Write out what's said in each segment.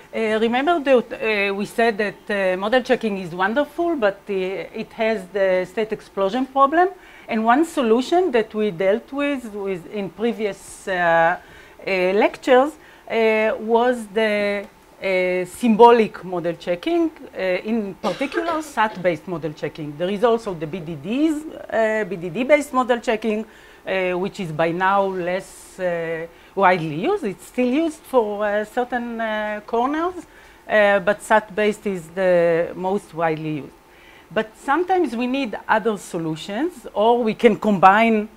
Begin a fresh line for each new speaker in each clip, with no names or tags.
Remember that we said that model checking is wonderful, but it has the state explosion problem. And one solution that we dealt with in previous lectures was the symbolic model checking, in particular SAT-based model checking. There is also the BDD-based model checking, which is by now less widely used. It's still used for certain corners, but SAT-based is the most widely used. But sometimes we need other solutions, or we can combine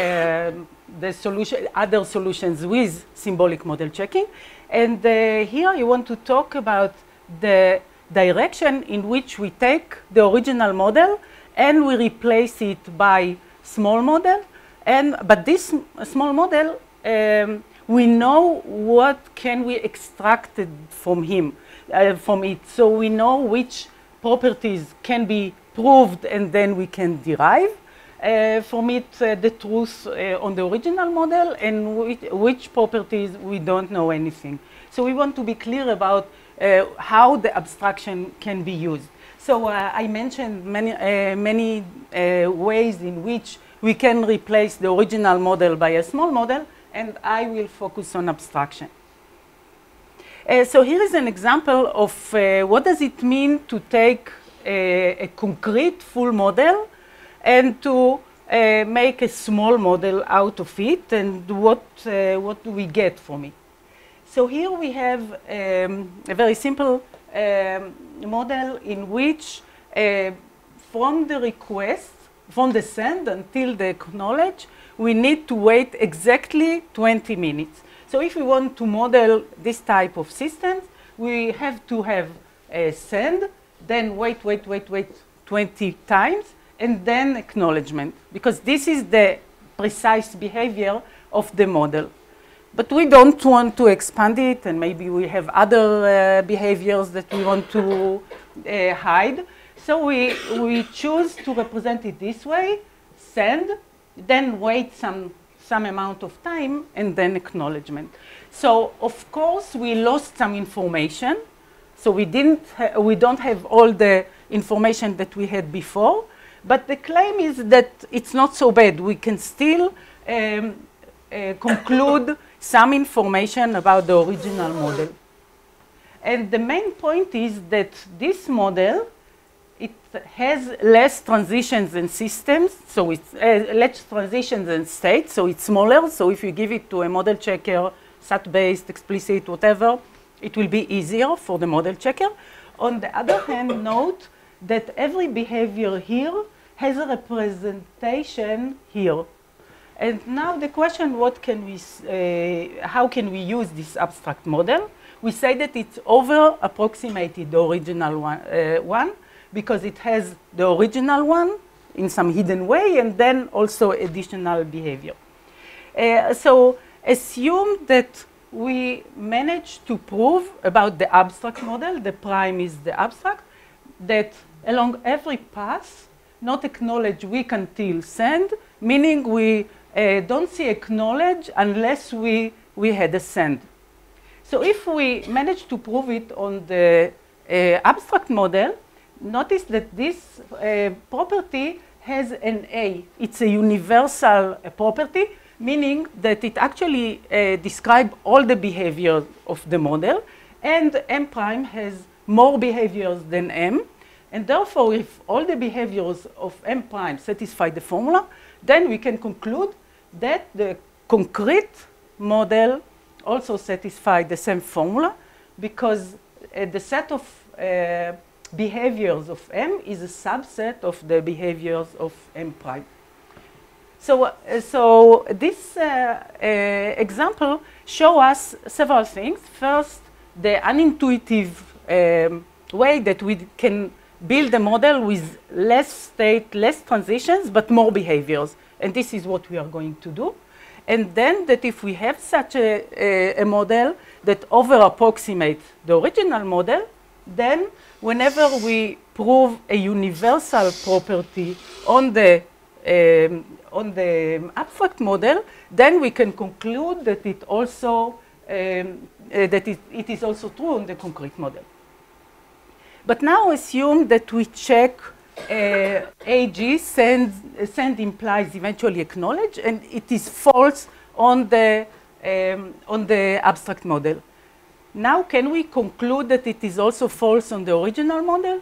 other solutions with symbolic model checking. And here I want to talk about the direction in which we take the original model and we replace it by small model. But this small model, we know what can we extract from it. So we know which properties can be proved and then we can derive from it the truth on the original model, and which properties we don't know anything. So we want to be clear about how the abstraction can be used. So I mentioned many ways in which we can replace the original model by a small model, and I will focus on abstraction. So here is an example of what does it mean to take a concrete full model and to make a small model out of it, and what do we get from it. So here we have a very simple model in which from the request, from the send until the acknowledge, we need to wait exactly 20 minutes. So if we want to model this type of systems, we have to have a send, then wait 20 times, and then acknowledgement, because this is the precise behavior of the model. But we don't want to expand it, and maybe we have other behaviors that we want to hide. So we choose to represent it this way: send, then wait some amount of time, and then acknowledgement. So of course we lost some information. So we don't have all the information that we had before, but the claim is that it's not so bad. We can still conclude some information about the original model. And the main point is that this model, it has less transitions and systems, so it's less transitions and states, so it's smaller. So if you give it to a model checker, SAT-based, explicit, whatever, it will be easier for the model checker. On the other hand, note that every behavior here has a representation here. And now the question, how can we use this abstract model? We say that it's over-approximated the original one, because it has the original one in some hidden way, and then also additional behavior. So assume that we managed to prove about the abstract model, the prime is the abstract, that along every path, not acknowledge weak until send, meaning we don't see acknowledge unless we had a send. So if we manage to prove it on the abstract model, notice that this property has an A. It's a universal property, meaning that it actually describes all the behaviors of the model, and M prime has more behaviors than M. And therefore, if all the behaviors of M prime satisfy the formula, then we can conclude that the concrete model also satisfies the same formula, because the set of behaviors of M is a subset of the behaviors of M prime. So this example shows us several things. First, the unintuitive way that we can build a model with less state, less transitions, but more behaviors. And this is what we are going to do. And then that if we have such a model that over-approximates the original model, then whenever we prove a universal property on the abstract model, then we can conclude that it also that it is also true on the concrete model. But now assume that we check AG, send implies eventually acknowledge, and it is false on the abstract model. Now, can we conclude that it is also false on the original model?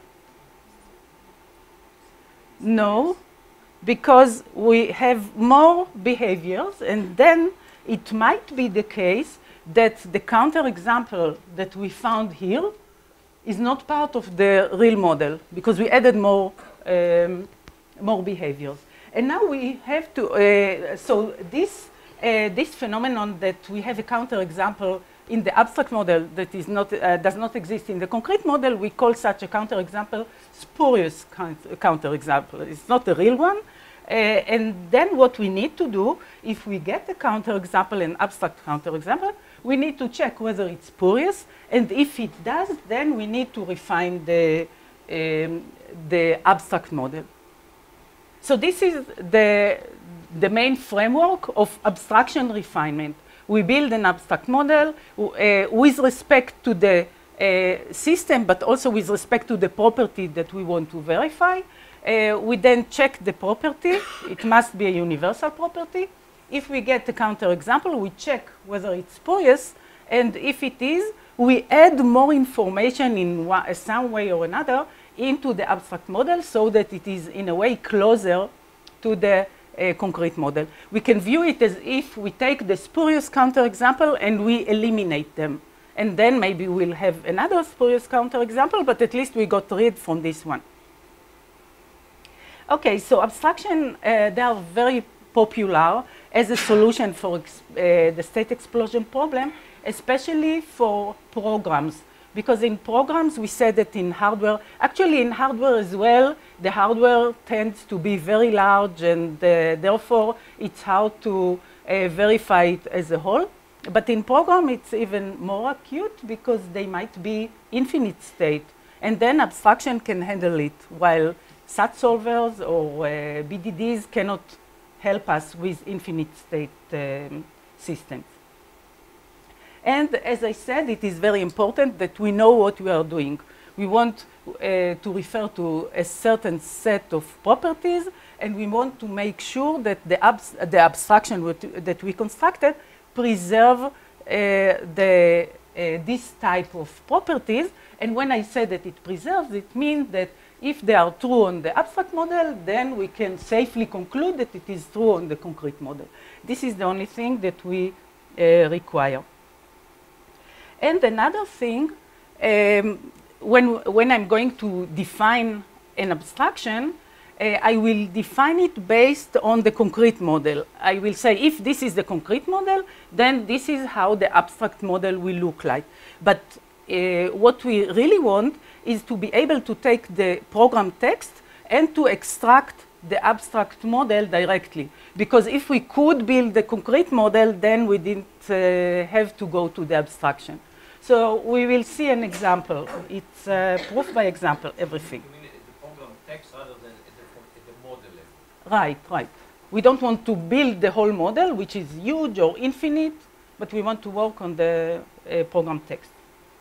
No, because we have more behaviors, and then it might be the case that the counterexample that we found here is not part of the real model, because we added more behaviors. And now we have to, so this phenomenon that we have a counterexample in the abstract model that is not, does not exist in the concrete model, we call such a counterexample spurious counterexample. It's not a real one. And then what we need to do, if we get a counterexample, an abstract counterexample, we need to check whether it's spurious. And if it does, then we need to refine the abstract model. So this is the main framework of abstraction refinement. We build an abstract model with respect to the system, but also with respect to the property that we want to verify. We then check the property. It must be a universal property. If we get a counterexample, we check whether it's spurious. And if it is, we add more information in some way or another into the abstract model so that it is in a way closer to the concrete model. We can view it as if we take the spurious counterexample and we eliminate them. And then maybe we'll have another spurious counterexample, but at least we got rid from this one. Okay, so abstraction, they are very popular as a solution for the state explosion problem, especially for programs. Because in programs, we said that in hardware, actually in hardware as well, the hardware tends to be very large, and therefore it's hard to verify it as a whole. But in program, it's even more acute because they might be infinite state. And then abstraction can handle it, while SAT solvers or BDDs cannot help us with infinite state systems. And as I said, it is very important that we know what we are doing. We want to refer to a certain set of properties, and we want to make sure that the abstraction that we constructed preserve this type of properties. And when I say that it preserves, it means that if they are true on the abstract model, then we can safely conclude that it is true on the concrete model. This is the only thing that we require. And another thing, when I'm going to define an abstraction, I will define it based on the concrete model. I will say, if this is the concrete model, then this is how the abstract model will look like. But what we really want is to be able to take the program text and to extract the abstract model directly. Because if we could build the concrete model, then we didn't have to go to the abstraction. So we will see an example. It's proof by example, everything.
You mean the program text rather than at the model level?
Right, right. We don't want to build the whole model, which is huge or infinite, but we want to work on the program text.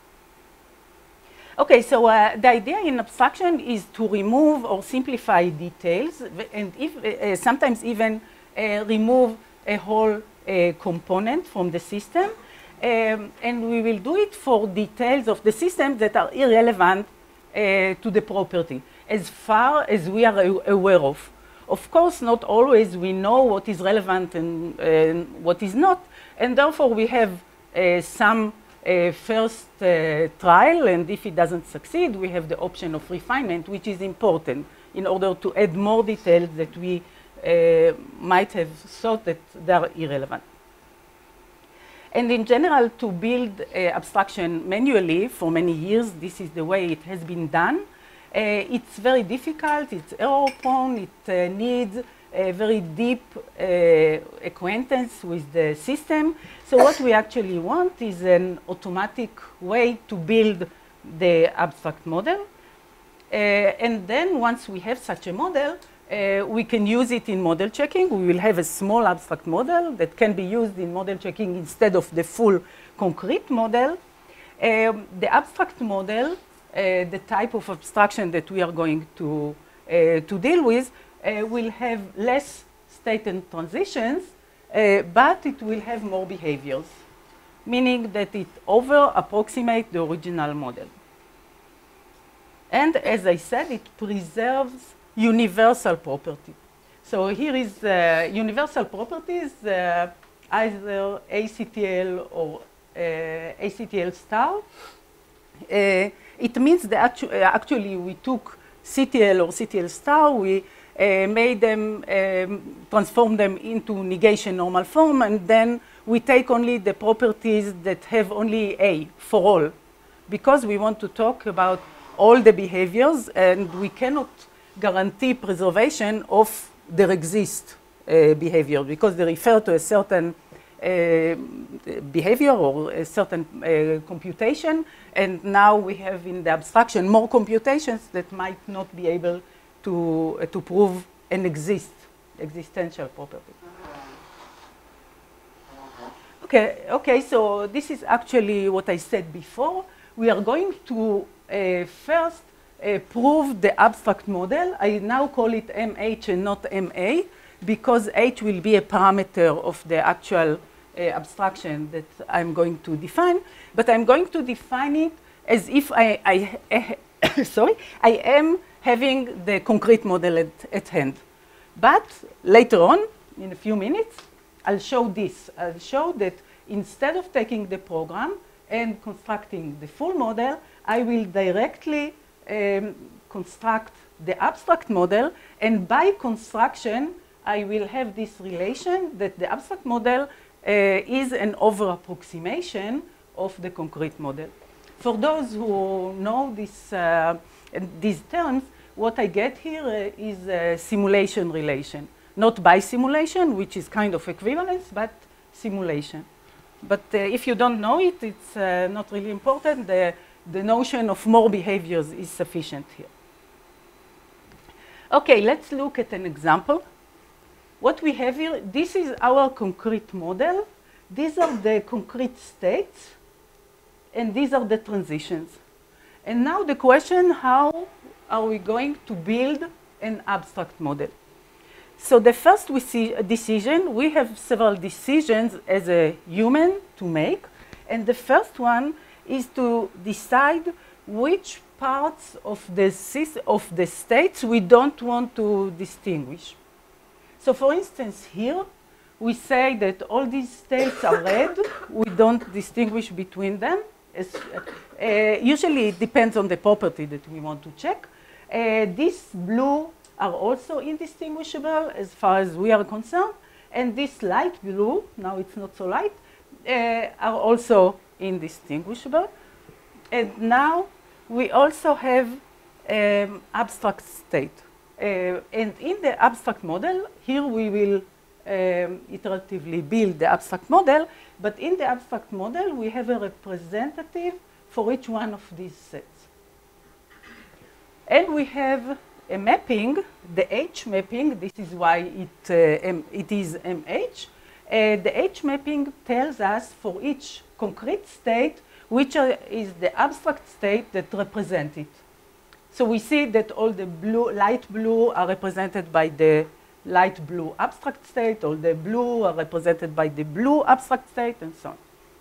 Okay, so the idea in abstraction is to remove or simplify details, and sometimes even remove a whole component from the system. And we will do it for details of the system that are irrelevant to the property, as far as we are aware of. Of course, not always we know what is relevant and what is not, and therefore we have some first trial, and if it doesn't succeed, we have the option of refinement, which is important in order to add more details that we might have thought that they are irrelevant. And in general, to build abstraction manually for many years, this is the way it has been done. It's very difficult, it's error-prone, it needs a very deep acquaintance with the system. So what we actually want is an automatic way to build the abstract model. And then once we have such a model, we can use it in model checking. We will have a small abstract model that can be used in model checking instead of the full concrete model. The abstract model, the type of abstraction that we are going to deal with, will have less state and transitions, but it will have more behaviors, meaning that it over-approximates the original model. And as I said, it preserves universal property. So here is universal properties, either ACTL or ACTL star. It means that actually we took CTL or CTL star, we made them, transform them into negation normal form, and then we take only the properties that have only A for all, because we want to talk about all the behaviors, and we cannot guarantee preservation of their exist behavior, because they refer to a certain behavior or a certain computation, and now we have in the abstraction more computations that might not be able to prove an existential property. Okay, so this is actually what I said before. We are going to first prove the abstract model. I now call it MH and not MA, because H will be a parameter of the actual abstraction that I'm going to define. But I'm going to define it as if I am having the concrete model at hand. But later on, in a few minutes, I'll show this. I'll show that instead of taking the program and constructing the full model, I will directly construct the abstract model, and by construction, I will have this relation that the abstract model is an over-approximation of the concrete model. For those who know these terms, what I get here is a simulation relation. Not by simulation, which is kind of equivalence, but simulation. But if you don't know it, it's not really important. The notion of more behaviors is sufficient here. Okay, let's look at an example. What we have here, this is our concrete model. These are the concrete states, and these are the transitions. And now the question, how are we going to build an abstract model? So the first decision, we have several decisions as a human to make. And the first one is to decide which parts of the states we don't want to distinguish. So for instance, here, we say that all these states are red. We don't distinguish between them. Usually, it depends on the property that we want to check. These blue are also indistinguishable as far as we are concerned. And this light blue, now it's not so light, are also indistinguishable. And now we also have abstract state. And in the abstract model, here we will iteratively build the abstract model. But in the abstract model, we have a representative for each one of these sets. And we have a mapping, the H mapping. This is why it is MH. The H mapping tells us for each concrete state which is the abstract state that represents it. So we see that all the light blue are represented by the light blue abstract state, all the blue are represented by the blue abstract state, and so on.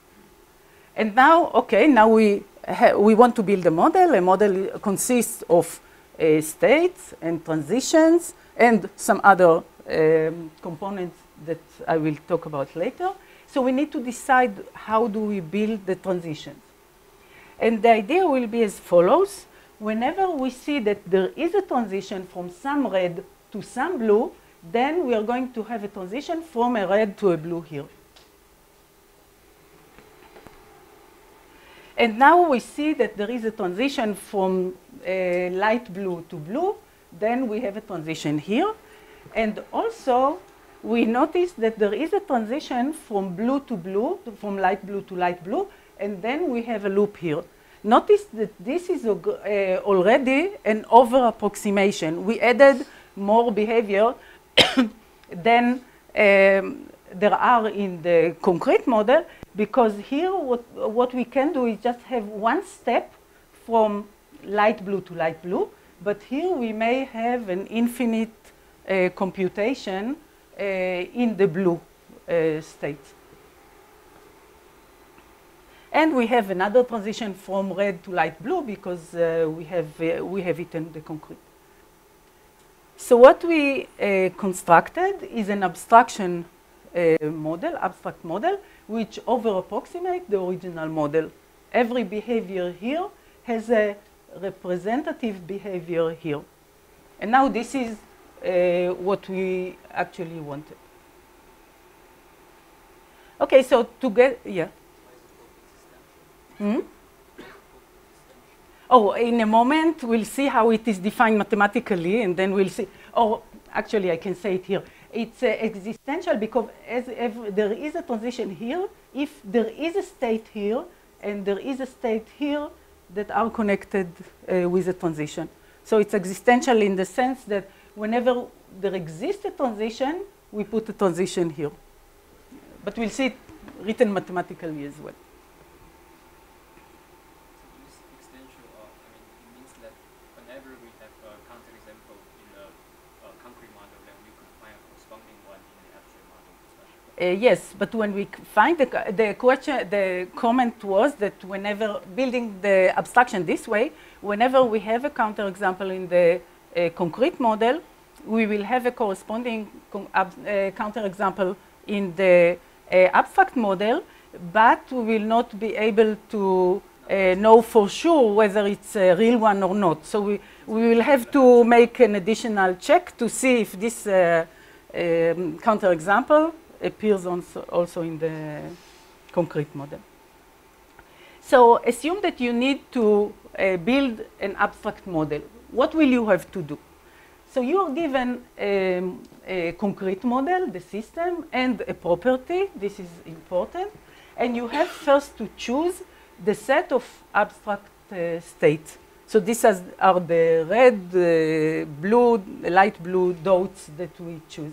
And now, okay, now we want to build a model. A model consists of states and transitions and some other components that I will talk about later. So we need to decide how do we build the transitions. And the idea will be as follows. Whenever we see that there is a transition from some red to some blue, then we are going to have a transition from a red to a blue here. And now we see that there is a transition from light blue to blue. Then we have a transition here. And also, we notice that there is a transition from blue to blue, from light blue to light blue. And then we have a loop here. Notice that this is already an over-approximation. We added more behavior than there are in the concrete model, because here what we can do is just have one step from light blue to light blue, but here we may have an infinite computation in the blue state. And we have another transition from red to light blue because we have it in the concrete. So what we constructed is an abstraction abstract model, which over-approximates the original model. Every behavior here has a representative behavior here. And now this is what we actually wanted. Okay, so to get, yeah. Hmm? Oh, in a moment, we'll see how it is defined mathematically, and then we'll see. Oh, actually, I can say it here. It's existential because if there is a transition here, if there is a state here, and there is a state here that are connected with a transition. So it's existential in the sense that whenever there exists a transition, we put a transition here. But we'll see it written mathematically as well. Yes, but when we find the comment was that whenever building the abstraction this way, whenever we have a counterexample in the concrete model, we will have a corresponding counterexample in the abstract model, but we will not be able to know for sure whether it's a real one or not. So we will have to make an additional check to see if this counterexample appears also in the concrete model. So assume that you need to build an abstract model. What will you have to do? So you are given a concrete model, the system, and a property. This is important. And you have first to choose the set of abstract states. So these are the red, blue, light blue dots that we choose.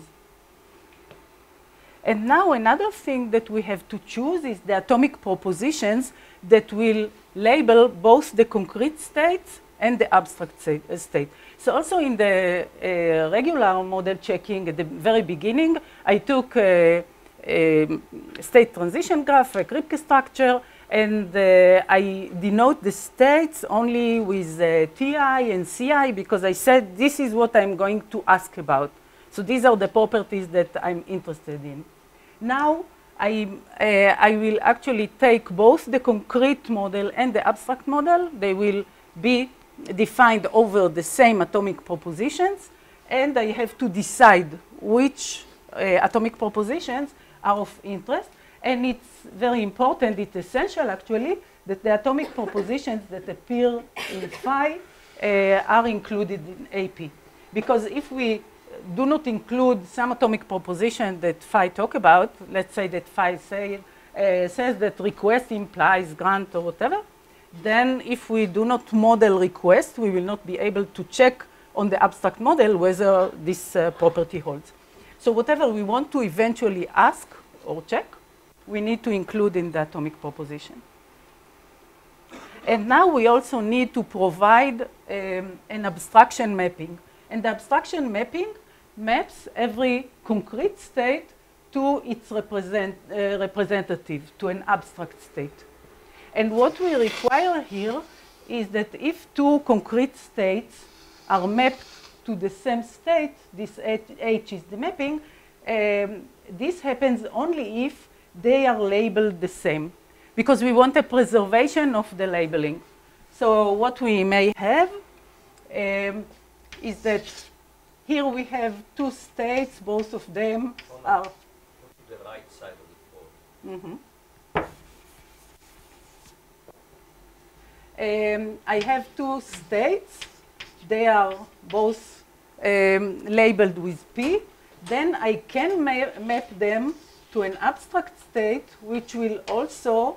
And now another thing that we have to choose is the atomic propositions that will label both the concrete states and the abstract state. So also in the regular model checking at the very beginning, I took a state transition graph, a Kripke structure, and I denote the states only with Ti and Ci because I said this is what I'm going to ask about. So these are the properties that I'm interested in. Now I will actually take both the concrete model and the abstract model. They will be defined over the same atomic propositions, and I have to decide which atomic propositions are of interest. And it's very important, it's essential actually, that the atomic propositions that appear in phi are included in AP. Because if we do not include some atomic proposition that phi talk about, let's say that phi says that request implies grant or whatever, then if we do not model request, we will not be able to check on the abstract model whether this property holds. So whatever we want to eventually ask or check, we need to include in the atomic proposition. And now we also need to provide an abstraction mapping. And the abstraction mapping maps every concrete state to its representative, to an abstract state. And what we require here is that if two concrete states are mapped to the same state, this H is the mapping, this happens only if they are labeled the same, because we want a preservation of the labeling. So what we may have is that here we have two states, both of them are...
Go to the right side of the board.
Mm-hmm. I have two states. They are both labeled with P. Then I can map them to an abstract state, which will also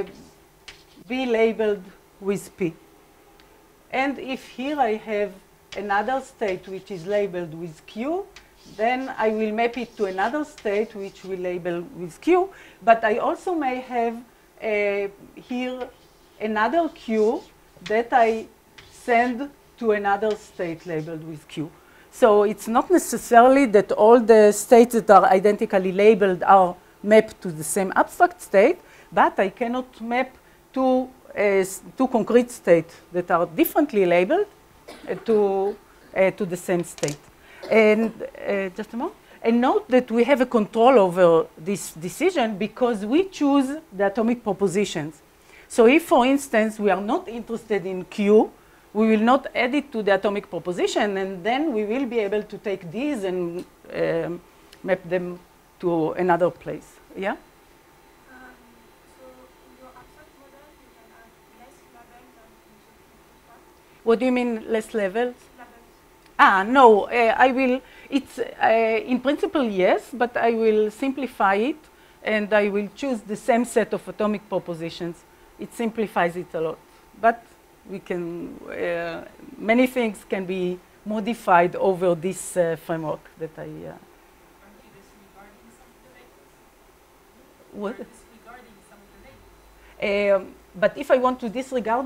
be labeled with P. And if here I have another state which is labeled with Q, then I will map it to another state which we label with Q. But I also may have here another Q that I send to another state labeled with Q. So it's not necessarily that all the states that are identically labeled are mapped to the same abstract state, but I cannot map two concrete states that are differently labeled to the same state. And just a moment. And note that we have a control over this decision because we choose the atomic propositions. So if, for instance, we are not interested in Q, we will not add it to the atomic proposition, and then we will be able to take these and map them to another place. Yeah?
So in your abstract model, you can add less labels than in the one?
What do you mean, less levels?
Labels.
No, I will, it's, in principle, yes, but I will simplify it, and I will choose the same set of atomic propositions. It simplifies it a lot. But we can, many things can be modified over this framework that I...
Aren't you disregarding some of the labels?
What?
You're disregarding some of the labels.
But if I want to disregard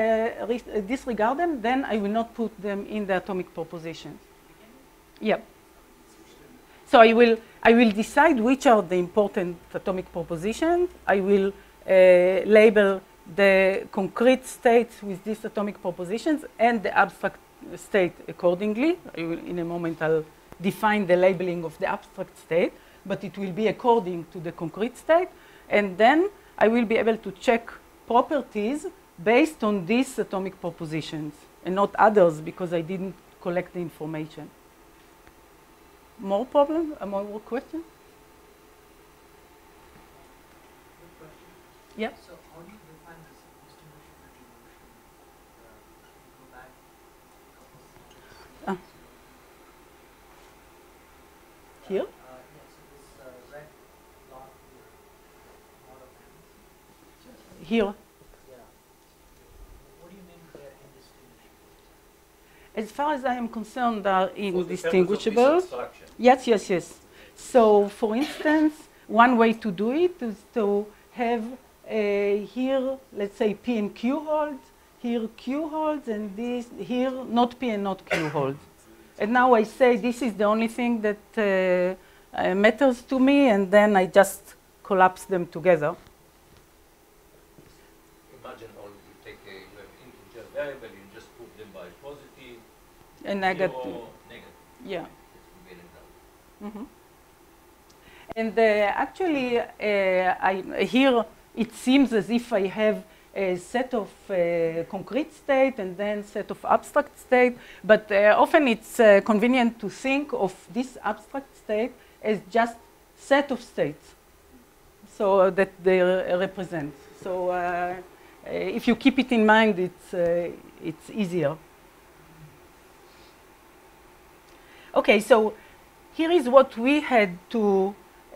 them, then I will not put them in the atomic propositions. Yeah. So I will decide which are the important atomic propositions. I will label the concrete states with these atomic propositions and the abstract state accordingly. In a moment, I'll define the labeling of the abstract state, but it will be according to the concrete state. And then I will be able to check properties based on these atomic propositions and not others because I didn't collect the information. More problem? More question?
Good question.
Yeah.
So how do you define this distinguishing motion? Go back a couple of
Here?
yeah, so this red block here, not of hands.
Here.
Yeah. What do you mean they're indistinguishable?
As far as I am concerned, they are
For the purpose of this
indistinguishable.
abstraction.
Yes. So, for instance, one way to do it is to have here, let's say, P and Q holds, here Q holds, and this here not P and not Q holds. And now I say this is the only thing that matters to me, and then I just collapse them together.
Imagine all you take a you have integer variable, you just put them by positive,
And negative.
zero, negative.
Yeah.
It will be an example.
Mm-hmm. And actually, here it seems as if I have a set of concrete state and then set of abstract state, but often it's convenient to think of this abstract state as just set of states, so that they represent. So if you keep it in mind, it's easier. Okay, so here is what we had to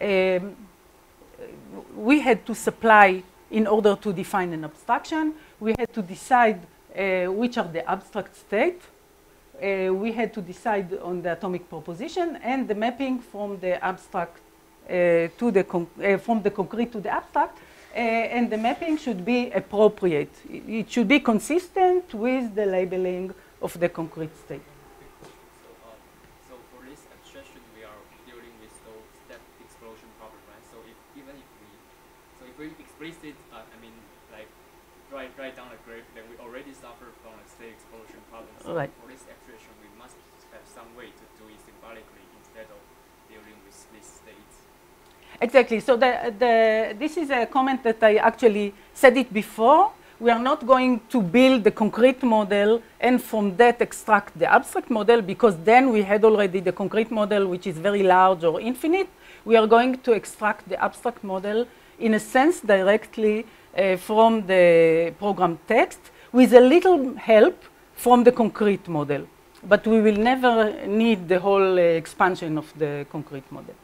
supply in order to define an abstraction. We had to decide which are the abstract states. We had to decide on the atomic proposition and the mapping from the abstract to the from the concrete to the abstract. And the mapping should be appropriate. It should be consistent with the labeling of the concrete state.
So for this abstraction, we are dealing with the step explosion problem, right? So if we explicit, like write down a graph, then we already suffer from a state explosion problem. So
Right.
for this abstraction, we must have some way to do it symbolically instead of dealing with these states.
Exactly. So this is a comment that I actually said it before. We are not going to build the concrete model and from that extract the abstract model, because then we had already the concrete model, which is very large or infinite. We are going to extract the abstract model in a sense directly from the program text with a little help from the concrete model. But we will never need the whole expansion of the concrete model.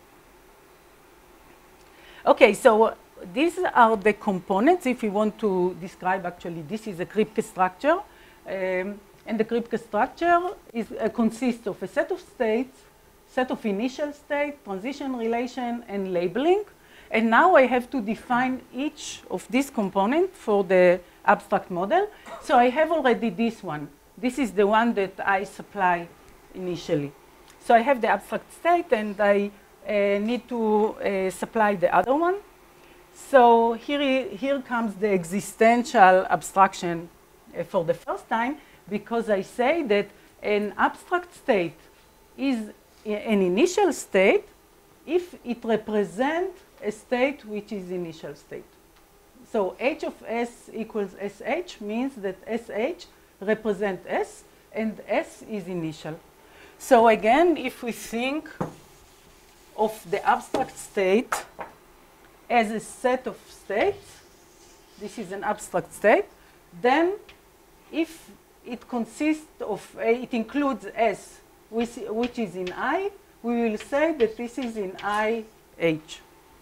Okay, so these are the components. If we want to describe, actually, this is a Kripke structure. And the Kripke structure consists of a set of states, set of initial state, transition relation, and labeling. And now I have to define each of these components for the abstract model. So I have already this one. This is the one that I supply initially. So I have the abstract state, and I need to supply the other one. So here comes the existential abstraction for the first time, because I say that an abstract state is an initial state if it represents a state which is initial state. So h of s equals sh means that sh represents s, and s is initial. So again, if we think of the abstract state as a set of states, this is an abstract state, then if it consists of, it includes s, which is in I, we will say that this is in IH.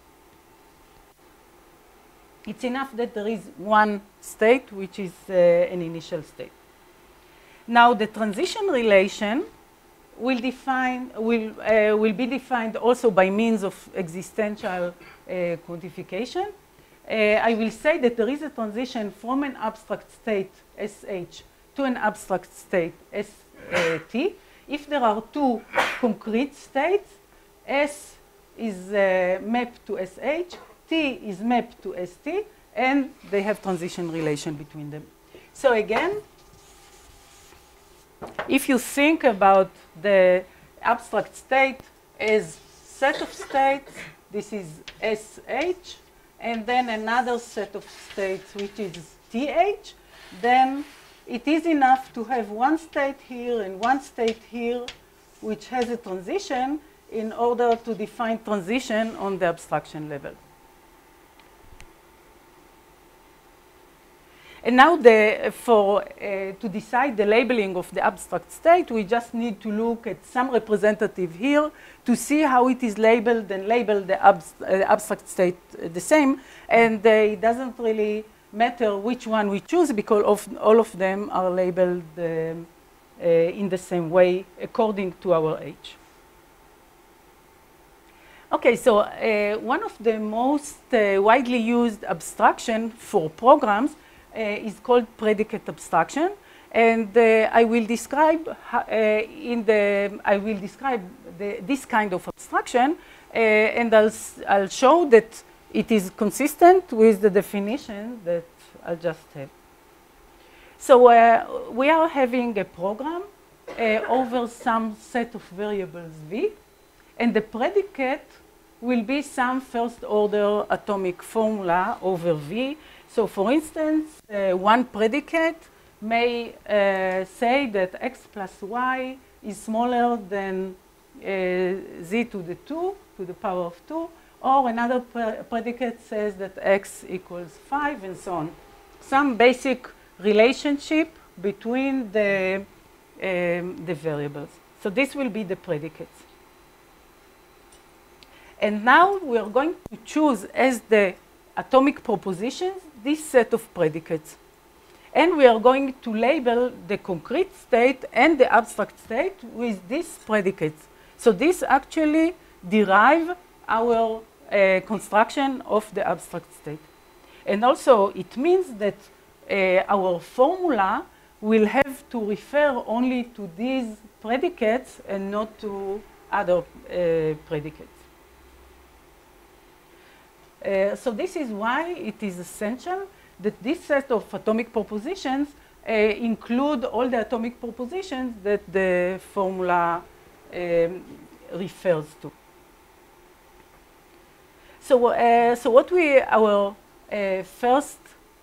It's enough that there is one state, which is an initial state. Now, the transition relation will be defined also by means of existential quantification. I will say that there is a transition from an abstract state, SH, to an abstract state, ST. If there are two concrete states, S is mapped to SH, T is mapped to ST, and they have transition relation between them. So again, if you think about the abstract state as set of states, this is SH, and then another set of states, which is TH, then it is enough to have one state here and one state here, which has a transition in order to define transition on the abstraction level. And now to decide the labeling of the abstract state, we just need to look at some representative here to see how it is labeled and label the abstract state the same. And it doesn't really matter which one we choose, because all of them are labeled in the same way according to our age. Okay, so one of the most widely used abstraction for programs is called predicate abstraction, and I will describe this kind of abstraction, and I'll show that it is consistent with the definition that I just had. So we are having a program over some set of variables v, and the predicate will be some first order atomic formula over v. So for instance, one predicate may say that x plus y is smaller than z to the 2 to the power of 2, or another predicate says that x equals 5, and so on. Some basic relationship between the variables. So this will be the predicates. And now we are going to choose as the atomic propositions this set of predicates. And we are going to label the concrete state and the abstract state with these predicates. So this actually derive our construction of the abstract state. And also it means that our formula will have to refer only to these predicates and not to other predicates. So this is why it is essential that this set of atomic propositions include all the atomic propositions that the formula refers to. So, what our first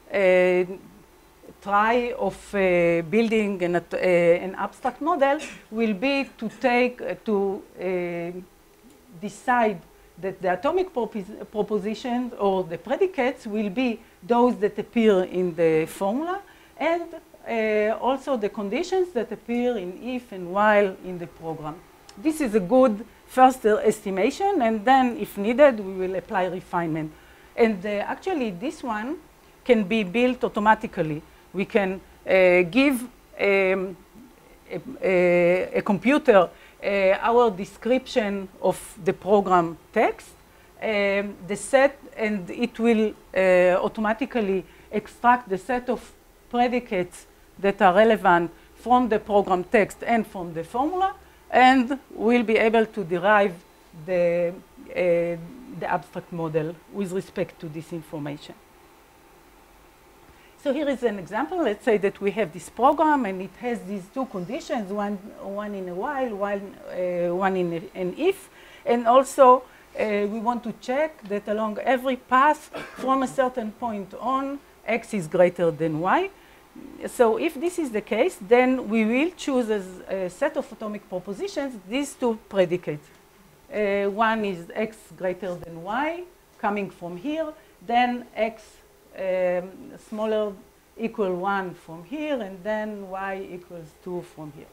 try of building an abstract model will be to decide that the atomic propositions or the predicates will be those that appear in the formula, and also the conditions that appear in if and while in the program. This is a good first estimation, and then if needed, we will apply refinement. And actually, this one can be built automatically. We can give a computer our description of the program text, the set, and it will automatically extract the set of predicates that are relevant from the program text and from the formula, and we'll be able to derive the abstract model with respect to this information. So here is an example. Let's say that we have this program and it has these two conditions, one in a while, one in an if, and also we want to check that along every path from a certain point on, x is greater than y. So if this is the case, then we will choose as a set of atomic propositions these two predicates. One is x greater than y coming from here, then x smaller equal 1 from here, and then y equals 2 from here.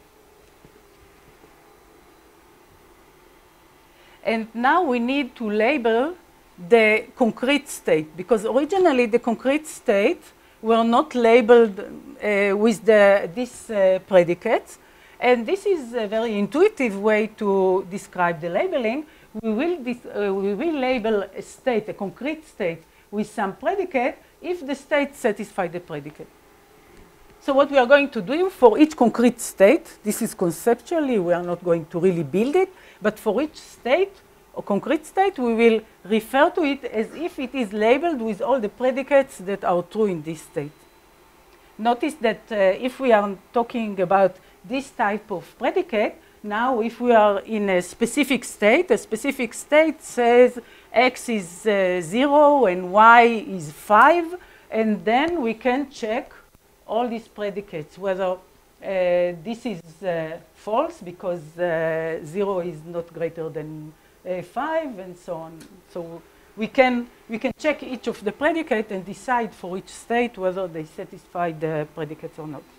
And now we need to label the concrete state, because originally the concrete state were not labeled with these predicates. And this is a very intuitive way to describe the labeling. We will label a state, a concrete state, with some predicate if the state satisfies the predicate. So what we are going to do for each concrete state, this is conceptually, we are not going to really build it, but for each state or concrete state, we will refer to it as if it is labeled with all the predicates that are true in this state. Notice that if we are talking about this type of predicate, now if we are in a specific state says x is 0 and y is 5, and then we can check all these predicates, whether this is false because 0 is not greater than 5, and so on. So we can check each of the predicate and decide for each state whether they satisfy the predicates or not.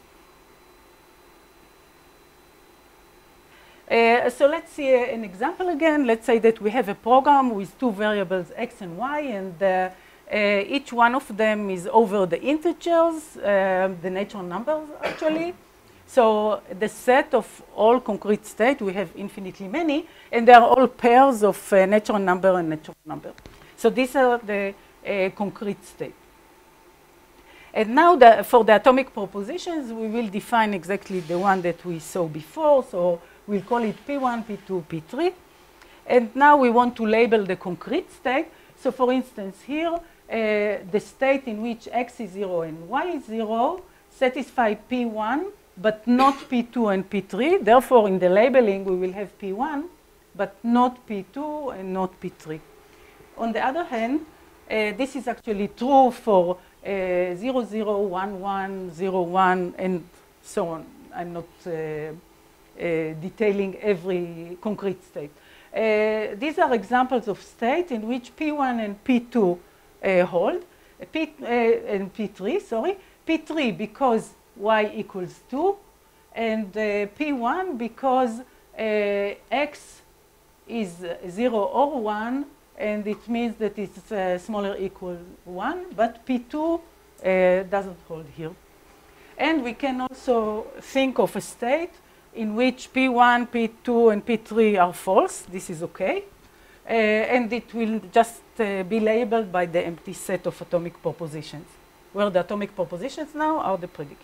So let's see an example again. Let's say that we have a program with two variables x and y, and each one of them is over the integers, the natural numbers actually. So the set of all concrete state, we have infinitely many, and they are all pairs of natural number and natural number. So these are the concrete state. And now for the atomic propositions, we will define exactly the one that we saw before. So we'll call it P1, P2, P3. And now we want to label the concrete state. So for instance, here, the state in which x is 0 and y is 0 satisfy P1, but not P2 and P3. Therefore, in the labeling, we will have P1, but not P2 and not P3. On the other hand, this is actually true for 0, 0, 1, 1, 0, 1, and so on. I'm not detailing every concrete state. These are examples of state in which P1 and P2 hold, and P3, sorry. P3 because y equals 2, and P1 because x is 0 or 1, and it means that it's smaller equal 1, but P2 doesn't hold here. And we can also think of a state in which P1, P2, and P3 are false. This is okay. And it will just be labeled by the empty set of atomic propositions, where the atomic propositions now are the predicates.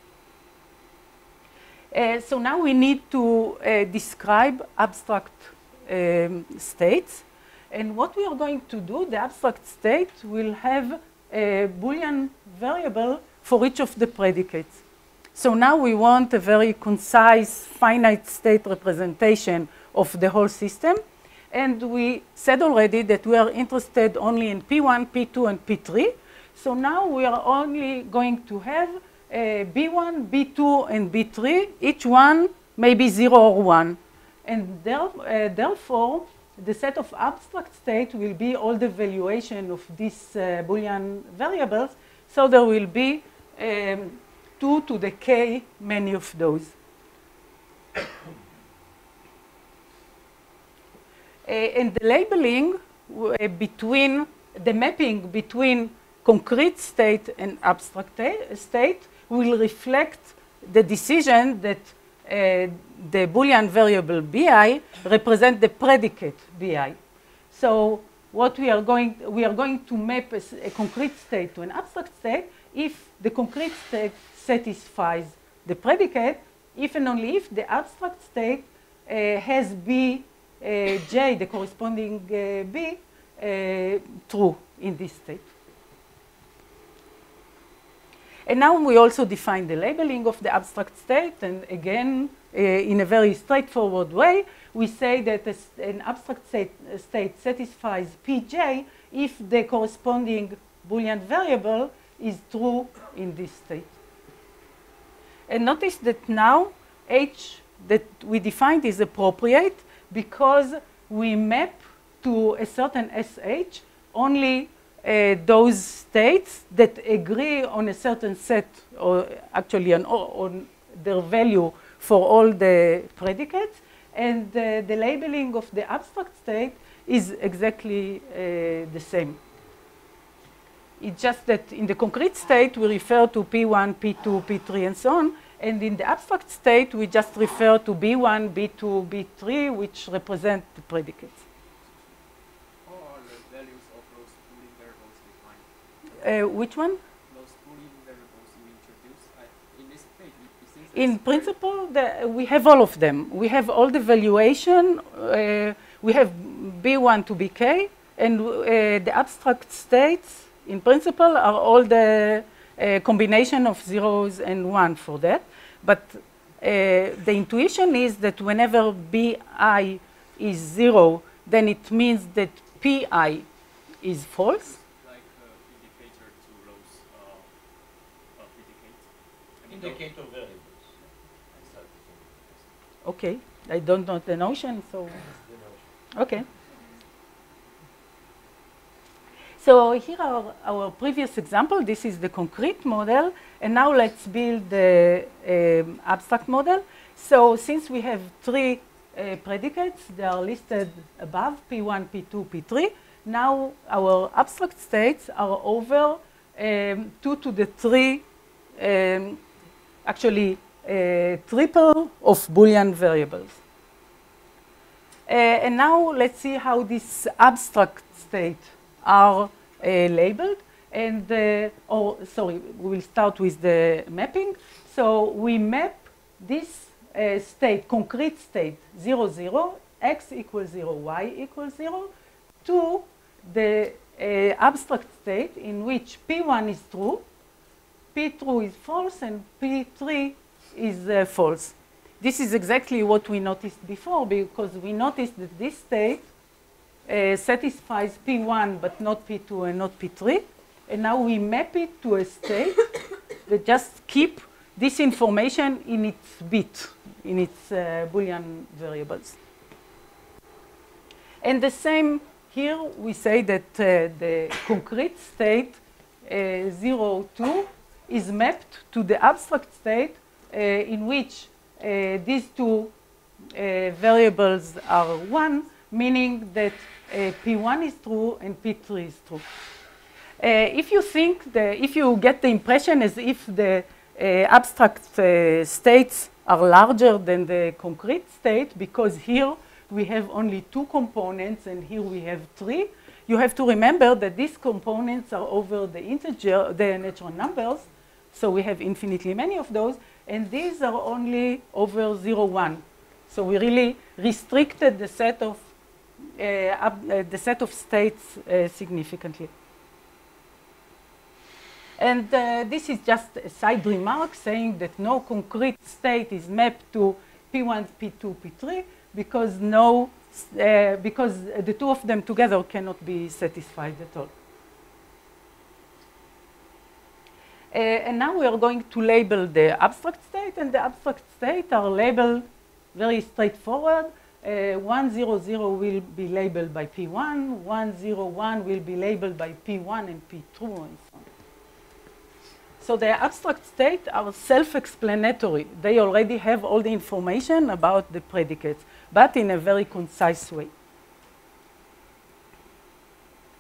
So now we need to describe abstract states. And what we are going to do, the abstract state will have a Boolean variable for each of the predicates. So now we want a very concise, finite state representation of the whole system. And we said already that we are interested only in P1, P2, and P3. So now we are only going to have B1, B2, and B3. Each one may be 0 or 1. And therefore, the set of abstract state will be all the valuation of these Boolean variables. So there will be 2 to the k many of those. And the labeling between the mapping between concrete state and abstract state will reflect the decision that the Boolean variable bi represent the predicate bi. So what we are going to map a concrete state to an abstract state if the concrete state satisfies the predicate, if and only if the abstract state has b j, the corresponding b, true in this state. And now we also define the labeling of the abstract state, and again, in a very straightforward way, we say that an abstract state satisfies pj if the corresponding Boolean variable is true in this state. And notice that now h that we defined is appropriate because we map to a certain sh only those states that agree on a certain set, or actually on their value for all the predicates. And the labeling of the abstract state is exactly the same. It's just that in the concrete state, we refer to P1, P2, P3, and so on. And in the abstract state, we just refer to B1, B2, B3, which represent the predicates.
What are the values of those Boolean variables defined?
Which one?
Those Boolean variables you introduced in this page. It seems
In principle, we have all of them. We have all the valuation. We have B1 to Bk, and the abstract states, in principle, are all the combination of zeros and one for that. But the intuition is that whenever Bi is 0, then it means that Pi is false.
like indicator to those predicates. I mean,
Indicator variables.
Okay, I don't know the notion, so okay. So here are our previous example. This is the concrete model. And now let's build the abstract model. So since we have three predicates, they are listed above, P1, P2, P3. Now our abstract states are over 2 to the 3, actually triple of Boolean variables. And now let's see how this abstract state are labeled, and sorry, we will start with the mapping. So we map this state, concrete state 0, 0, x equals 0, y equals 0, to the abstract state in which P1 is true, P2 is false, and P3 is false. This is exactly what we noticed before, because we noticed that this state satisfies P1 but not P2 and not P3. And now we map it to a state that just keep this information in its bit, in its Boolean variables. And the same here, we say that the concrete state 0, 2 is mapped to the abstract state in which these two variables are 1, meaning that P1 is true and P3 is true. If you think, if you get the impression as if the abstract states are larger than the concrete state, because here we have only 2 components and here we have 3, you have to remember that these components are over the integer, the natural numbers, so we have infinitely many of those, and these are only over 0, 1. So we really restricted the set of states significantly. And this is just a side remark saying that no concrete state is mapped to P1, P2, P3 because because the two of them together cannot be satisfied at all. And now we are going to label the abstract state, and the abstract state are labeled very straightforward. 1, 0, 0 will be labeled by P1, 1, 0, 1 will be labeled by P1 and P2, and so on. So the abstract states are self-explanatory. They already have all the information about the predicates, but in a very concise way.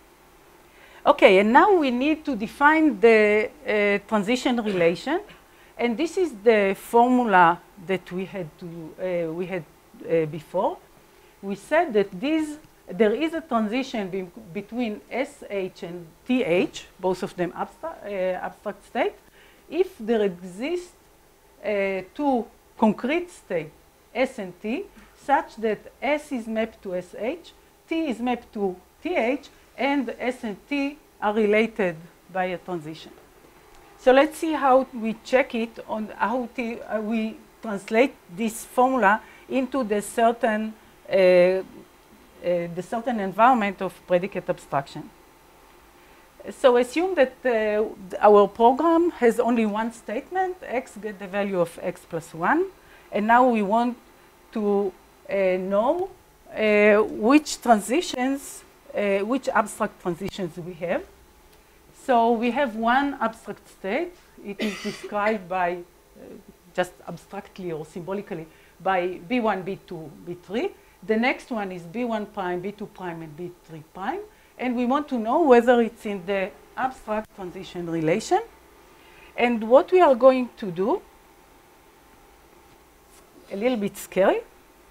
Okay, and now we need to define the transition relation. And this is the formula that we had before. We said that there is a transition between SH and TH, both of them abstract state, if there exist two concrete states, S and T, such that S is mapped to SH, T is mapped to TH, and S and T are related by a transition. So let's see how we check it on how we translate this formula into the certain environment of predicate abstraction. So assume that our program has only one statement, x get the value of x plus 1, and now we want to know which transitions, which abstract transitions we have. So we have one abstract state. It is described by, just abstractly or symbolically, by B1, B2, B3. The next one is B1 prime, B2 prime, and B3 prime. And we want to know whether it's in the abstract transition relation. And what we are going to do, a little bit scary.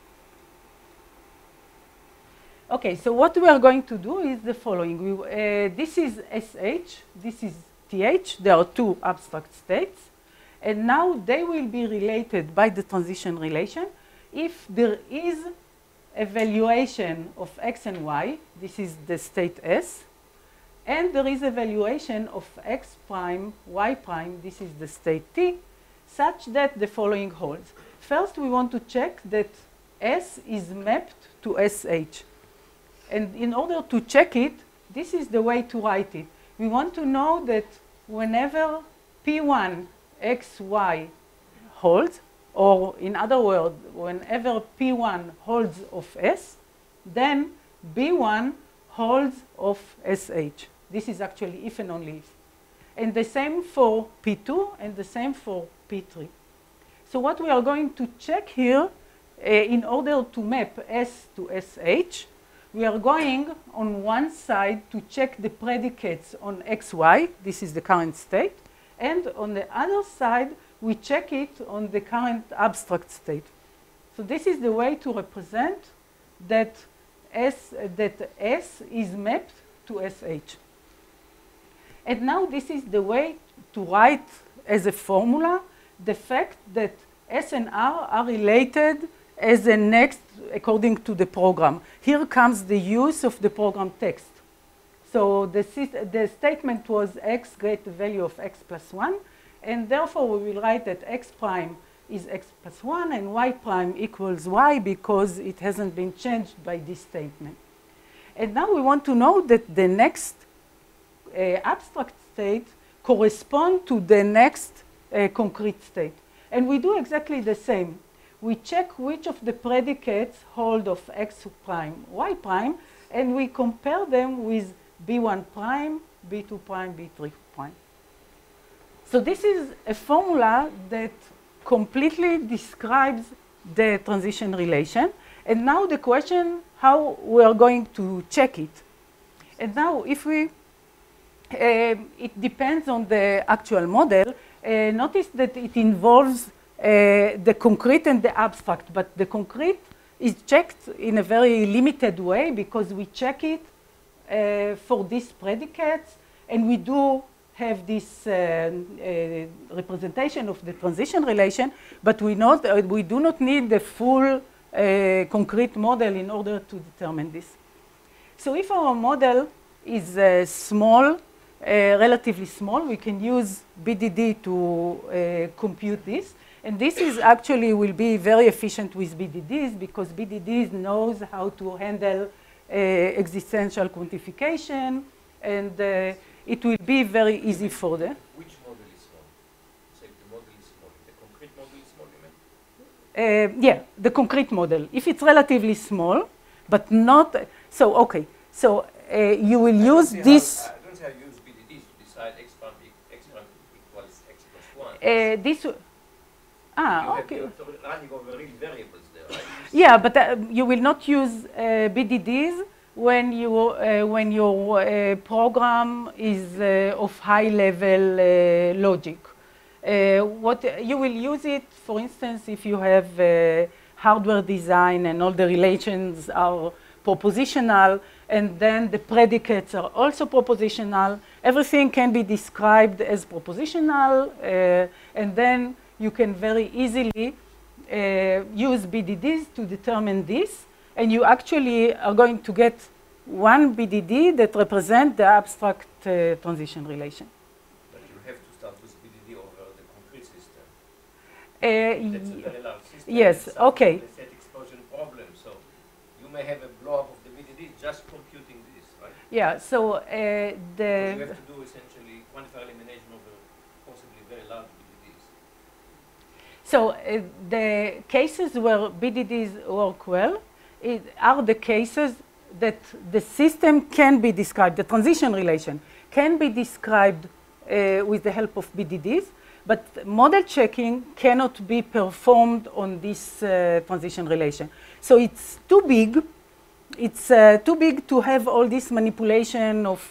Okay, so what we are going to do is the following. This is SH, this is TH. There are two abstract states. And now they will be related by the transition relation if there is a valuation of x and y. This is the state S. And there is a valuation of x prime, y prime. This is the state T, such that the following holds. First, we want to check that S is mapped to SH. And in order to check it, this is the way to write it. We want to know that whenever P1 xy holds, or in other words, whenever P1 holds of S, then B1 holds of SH. This is actually if and only if. And the same for P2 and the same for P3. So what we are going to check here, in order to map S to SH, we are going on one side to check the predicates on XY. This is the current state. And on the other side, we check it on the current abstract state. So this is the way to represent that S is mapped to SH. And now this is the way to write as a formula the fact that S and R are related as a next according to the program. Here comes the use of the program text. So the statement was x get the value of x plus 1, and therefore we will write that x prime is x plus 1 and y prime equals y because it hasn't been changed by this statement. And now we want to know that the next abstract state corresponds to the next concrete state. And we do exactly the same. We check which of the predicates hold of x prime, y prime, and we compare them with B1 prime, B2 prime, B3 prime. So this is a formula that completely describes the transition relation. And now the question, how we are going to check it. And now if we, it depends on the actual model. Notice that it involves the concrete and the abstract, but the concrete is checked in a very limited way because we check it for these predicates, and we do have this representation of the transition relation, but we do not need the full concrete model in order to determine this. So if our model is small, relatively small, we can use BDD to compute this. And this is actually will be very efficient with BDDs because BDDs knows how to handle existential quantification, and it will be very easy for them.
Which model is small? Say the model is small. The concrete model is small, you mean?
Yeah, the concrete model. If it's relatively small, but not, so okay. So you will use this.
I don't see how you use BDDs to decide x prime equals x plus 1.
This. Okay.
You're running over real variables there, right?
Yeah, but you will not use BDDs when your program is of high-level logic. What you will use it, for instance, if you have hardware design and all the relations are propositional, and then the predicates are also propositional. Everything can be described as propositional, and then you can very easily use BDDs to determine this, and you actually are going to get one BDD that represents the abstract transition relation.
But you have to start with BDD over the concrete system. That's a very large system.
Yes, okay.
Let's say explosion problem. So you may have a blow up of the BDD just computing this, right?
Yeah, so
Because you have to do essentially quantifier elimination over possibly very large BDDs.
So the cases where BDDs work well are the cases that the system can be described, the transition relation can be described with the help of BDDs, but model checking cannot be performed on this transition relation. So it's too big. It's too big to have all this manipulation of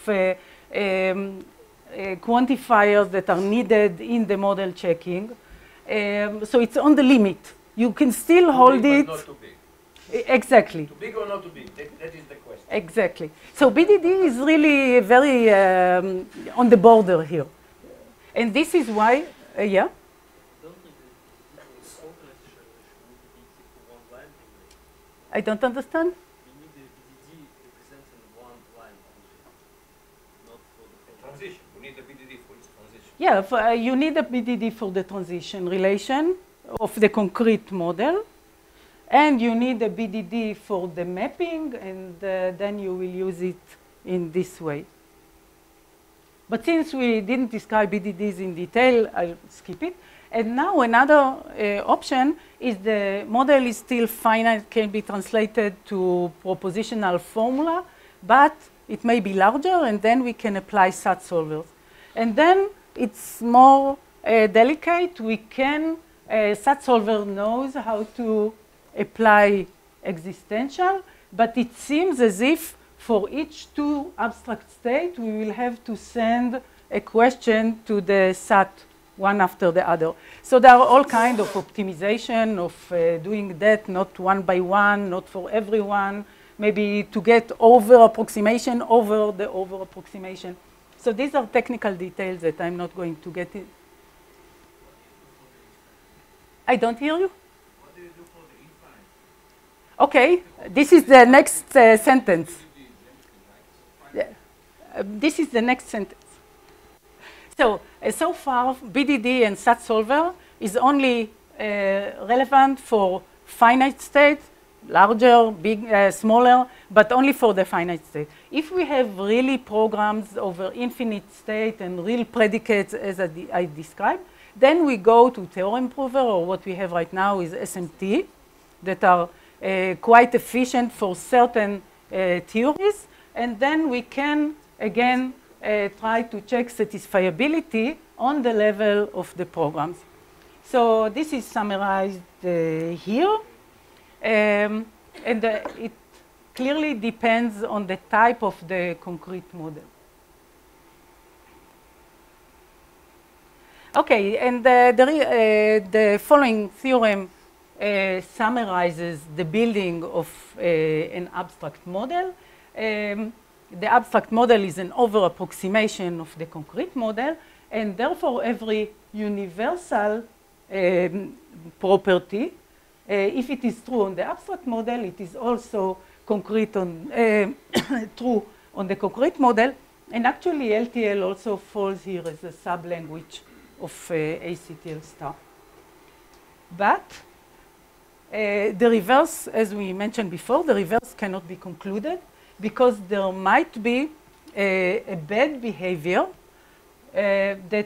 quantifiers that are needed in the model checking. So it's on the limit. You can still hold it.
But not too big.
Exactly.
Too big or not too big? That is the question.
Exactly. So BDD is really very on the border here. And this is why, yeah?
Don't need the complex should be for one line anyway.
I don't understand.
We need the BDD representing one line only, not for the whole
Transition. We need a BDD for its transition.
Yeah, you need a BDD for the transition relation of the concrete model. And you need a BDD for the mapping, and then you will use it in this way. But since we didn't describe BDDs in detail, I'll skip it. And now another option is the model is still finite, can be translated to propositional formula, but it may be larger, and then we can apply SAT solvers. And then it's more delicate. We can, SAT solver knows how to apply existential, but it seems as if for each two abstract state, we will have to send a question to the SAT one after the other. So there are all kinds of optimization of doing that, not one by one, not for everyone, maybe to get over approximation over the over approximation. So these are technical details that I'm not going to get in. I don't hear you. Okay, this is the next sentence. This is the next sentence. So, so far, BDD and SAT solver is only relevant for finite state, larger, big, smaller, but only for the finite state. If we have really programs over infinite state and real predicates as I described, then we go to theorem prover, or what we have right now is SMT, that are quite efficient for certain theories, and then we can again try to check satisfiability on the level of the programs. So this is summarized here, and it clearly depends on the type of the concrete model. Okay, and the following theorem summarizes the building of an abstract model. The abstract model is an over-approximation of the concrete model, and therefore every universal property, if it is true on the abstract model, it is also concrete on, true on the concrete model. And actually LTL also falls here as a sub-language of ACTL star. But the reverse, as we mentioned before, the reverse cannot be concluded because there might be a bad behavior that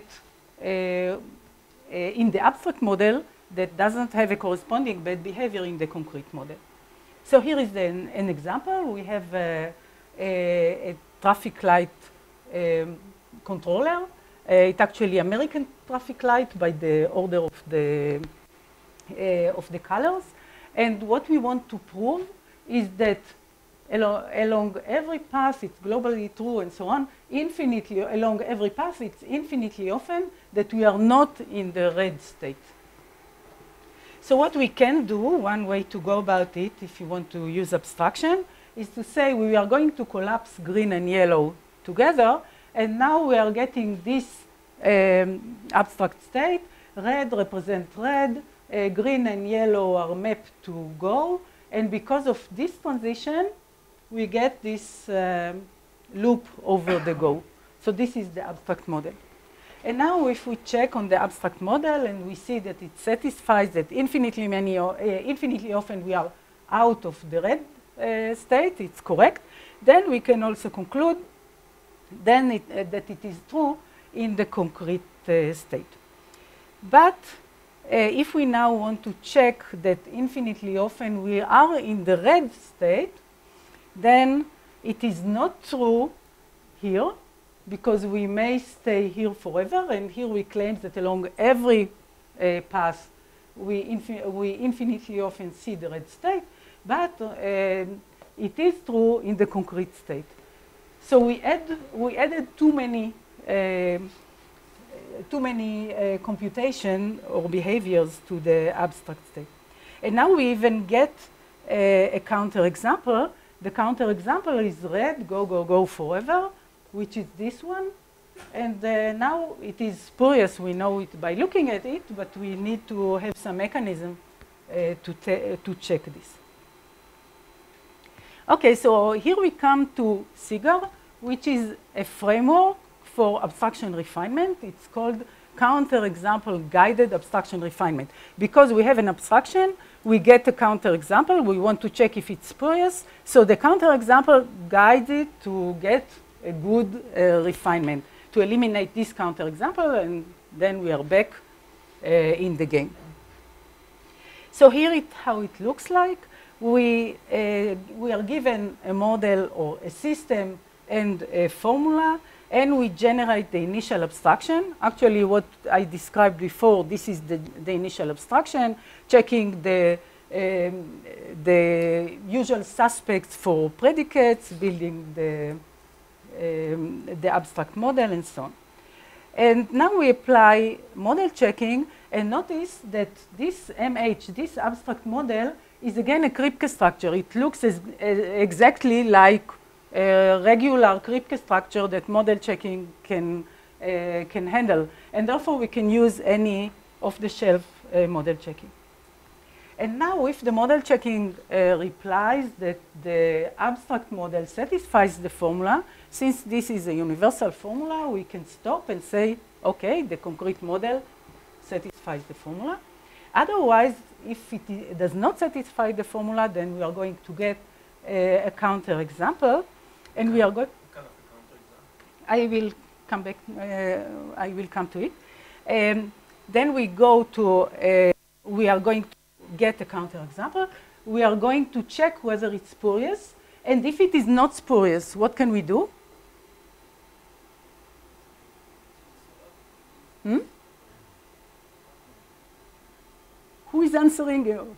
in the abstract model that doesn't have a corresponding bad behavior in the concrete model. So here is an example. We have a traffic light controller. It's actually American traffic light by the order of the colors. And what we want to prove is that along every path, it's globally true and so on, infinitely, along every path, it's infinitely often that we are not in the red state. So what we can do, one way to go about it, if you want to use abstraction, is to say we are going to collapse green and yellow together, and now we are getting this abstract state. Red represents red, green and yellow are mapped to go, and because of this transition, we get this loop over the go. So this is the abstract model. And now if we check on the abstract model and we see that it satisfies that infinitely often we are out of the red state, it's correct, then we can also conclude then that it is true in the concrete state. But if we now want to check that infinitely often we are in the red state, then it is not true here, because we may stay here forever, and here we claim that along every path we infinitely often see the red state, but it is true in the concrete state. So we added too many computation or behaviors to the abstract state. And now we even get a counterexample. The counterexample is red, go, go, go forever, which is this one. And now it is spurious. We know it by looking at it, but we need to have some mechanism to check this. Okay, so here we come to CIGAR, which is a framework for abstraction refinement. It's called counterexample guided abstraction refinement. Because we have an abstraction, we get a counterexample. We want to check if it's spurious. So the counterexample guides it to get a good refinement, to eliminate this counterexample, and then we are back in the game. So here is how it looks like. We are given a model or a system and a formula, and we generate the initial abstraction. Actually, what I described before, this is the initial abstraction, checking the usual suspects for predicates, building the abstract model, and so on. And now we apply model checking, and notice that this MH, this abstract model, is again a Kripke structure. It looks exactly like a regular Kripke structure that model checking can handle. And therefore, we can use any off-the-shelf model checking. And now, if the model checking replies that the abstract model satisfies the formula, since this is a universal formula, we can stop and say, OK, the concrete model satisfies the formula. Otherwise, if it does not satisfy the formula, then we are going to get a counterexample. And we are going.
What kind of a counterexample?
I will come back. I will come to it. Then we go to. We are going to get a counterexample. We are going to check whether it's spurious, and if it is not spurious, what can we do? Who is answering you?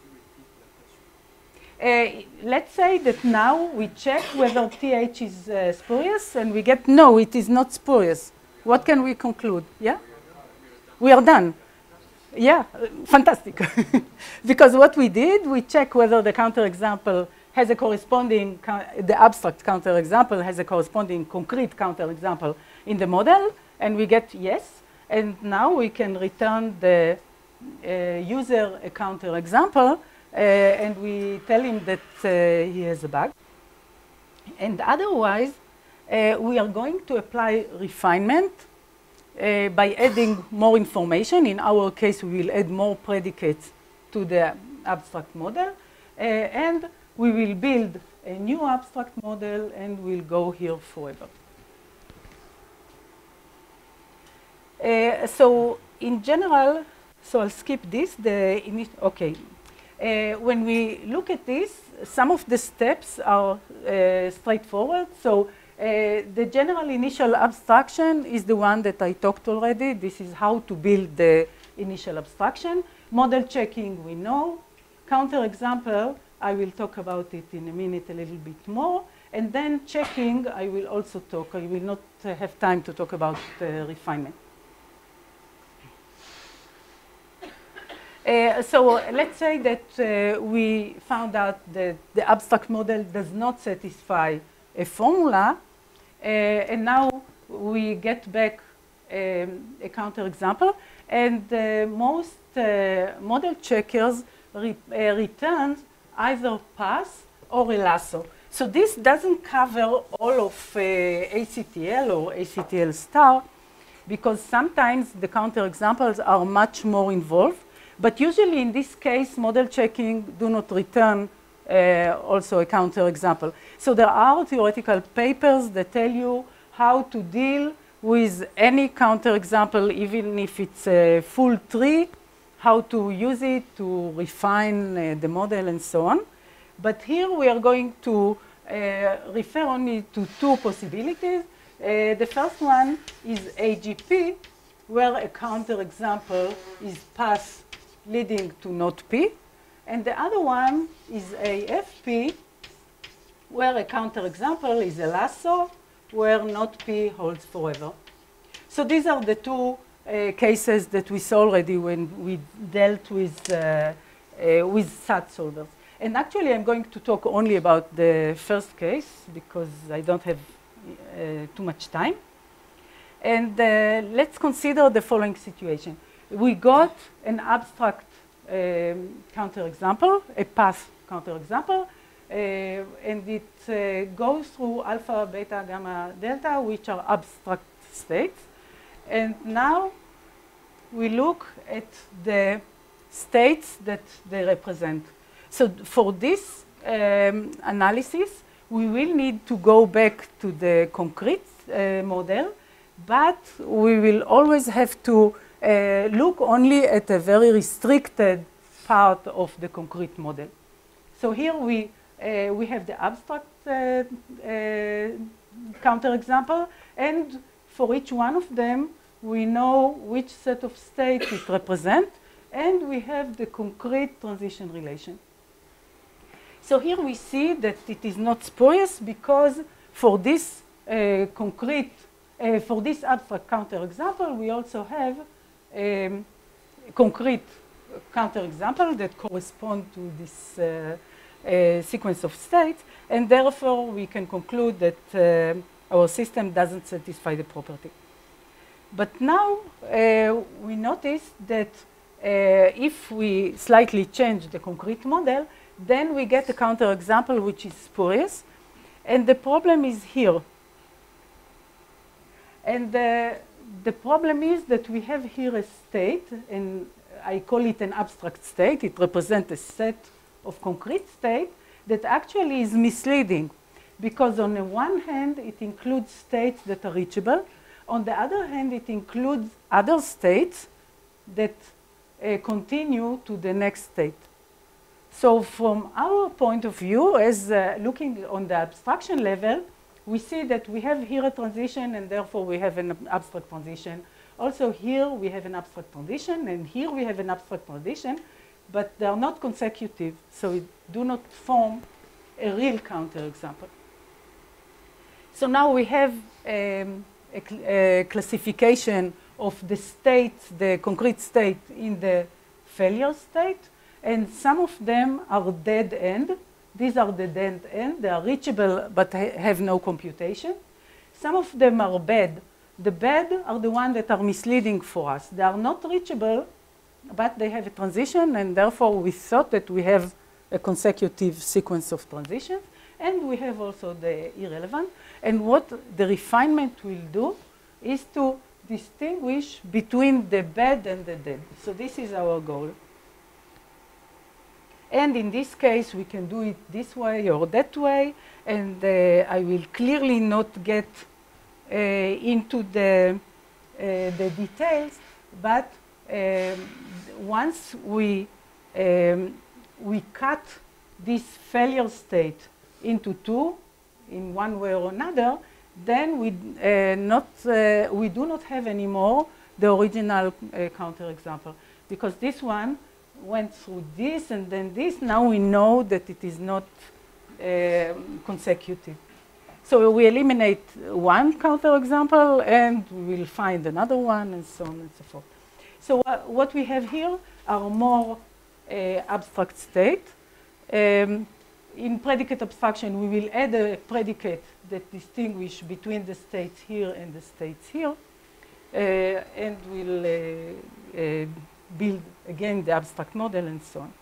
Let's say that now we check whether TH is spurious, and we get no, it is not spurious. What can we conclude? Yeah? We are done. Yeah, fantastic. Because what we did, we check whether the counterexample has a corresponding, the abstract counterexample has a corresponding concrete counterexample in the model, and we get yes. And now we can return the user a counterexample, and we tell him that he has a bug. And otherwise, we are going to apply refinement by adding more information. In our case, we will add more predicates to the abstract model. And we will build a new abstract model, and we'll go here forever. So in general, so I'll skip this. Okay. When we look at this, some of the steps are straightforward. So the general initial abstraction is the one that I talked already. This is how to build the initial abstraction. Model checking, we know. Counterexample, I will talk about it in a minute a little bit more. And then checking, I will also talk. I will not have time to talk about refinement. So let's say that we found out that the abstract model does not satisfy a formula. And now we get back a counterexample. And most model checkers return either pass or a lasso. So this doesn't cover all of ACTL or ACTL star, because sometimes the counterexamples are much more involved. But usually in this case, model checking do not return also a counterexample. So there are theoretical papers that tell you how to deal with any counterexample, even if it's a full tree, how to use it to refine the model and so on. But here we are going to refer only to two possibilities. The first one is AGP, where a counterexample is pass leading to not P. And the other one is AFP, where a counterexample is a lasso, where not P holds forever. So these are the two cases that we saw already when we dealt with SAT solvers. And actually, I'm going to talk only about the first case, because I don't have too much time. And let's consider the following situation. We got an abstract counterexample, a path counterexample, and it goes through alpha, beta, gamma, delta, which are abstract states. And now we look at the states that they represent. So for this analysis, we will need to go back to the concrete model, but we will always have to look only at a very restricted part of the concrete model. So here we have the abstract counterexample, and for each one of them, we know which set of states it represents, and we have the concrete transition relation. So here we see that it is not spurious, because for this for this abstract counterexample, we also have a concrete counterexample that correspond to this sequence of states, and therefore we can conclude that our system doesn't satisfy the property. But now we notice that if we slightly change the concrete model, then we get a counterexample which is spurious, and the problem is here. And the problem is that we have here a state, and I call it an abstract state. It represents a set of concrete states that actually is misleading, because on the one hand, it includes states that are reachable. On the other hand, it includes other states that continue to the next state. So from our point of view, as looking on the abstraction level, we see that we have here a transition, and therefore we have an abstract transition. Also here we have an abstract transition, and here we have an abstract transition, but they are not consecutive, so it do not form a real counterexample. So now we have a classification of the state, the concrete state in the failure state, and some of them are dead end. These are the dead end. They are reachable but have no computation. Some of them are bad. The bad are the ones that are misleading for us. They are not reachable, but they have a transition, and therefore we thought that we have a consecutive sequence of transitions, and we have also the irrelevant. And what the refinement will do is to distinguish between the bad and the dead. So this is our goal. And in this case, we can do it this way or that way, and I will clearly not get into the details, but once we cut this failure state into two, in one way or another, then we do not have anymore the original counterexample, because this one went through this and then this. Now we know that it is not consecutive. So we eliminate one counterexample and we will find another one and so on and so forth. So what we have here are more abstract states. In predicate abstraction, we will add a predicate that distinguishes between the states here and the states here. And we'll build, again, the abstract model and so on.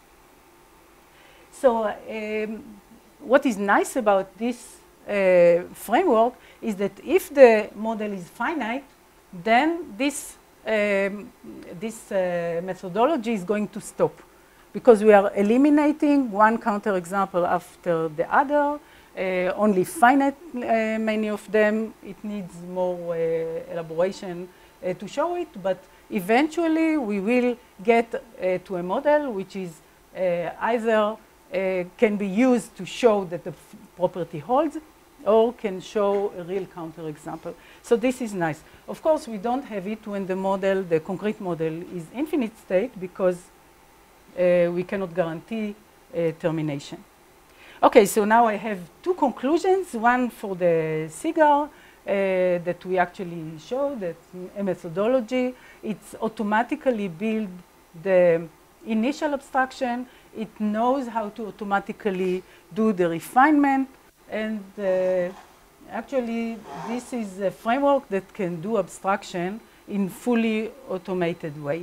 So what is nice about this framework is that if the model is finite, then this methodology is going to stop, because we are eliminating one counterexample after the other, only finite, many of them. It needs more elaboration to show it, but eventually we will get to a model which is either can be used to show that the property holds, or can show a real counterexample. So this is nice. Of course, we don't have it when the model, the concrete model, is infinite state, because we cannot guarantee termination. Okay, so now I have two conclusions. One for the CIGAR that we actually showed, that a methodology, it's automatically build the initial abstraction. It knows how to automatically do the refinement. And actually, this is a framework that can do abstraction in fully automated way.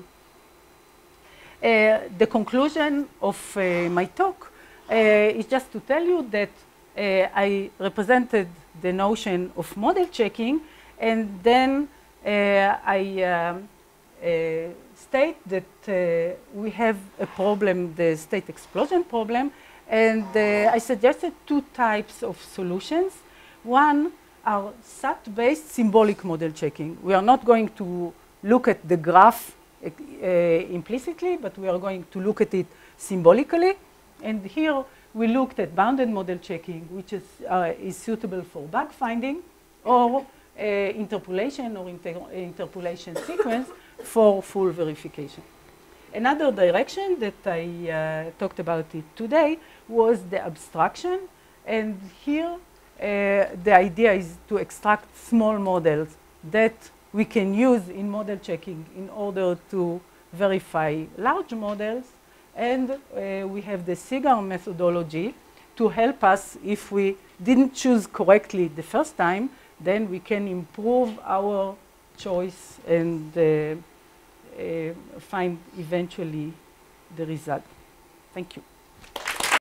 The conclusion of my talk is just to tell you that I represented the notion of model checking, and then I state that we have a problem, the state explosion problem, and I suggested two types of solutions. One are SAT-based symbolic model checking. We are not going to look at the graph implicitly, but we are going to look at it symbolically. And here we looked at bounded model checking, which is suitable for bug finding, or interpolation or interpolation sequence for full verification. Another direction that I talked about it today was the abstraction. And here the idea is to extract small models that we can use in model checking in order to verify large models. And we have the CIGAR methodology to help us. If we didn't choose correctly the first time, then we can improve our choice and find eventually the result. Thank you.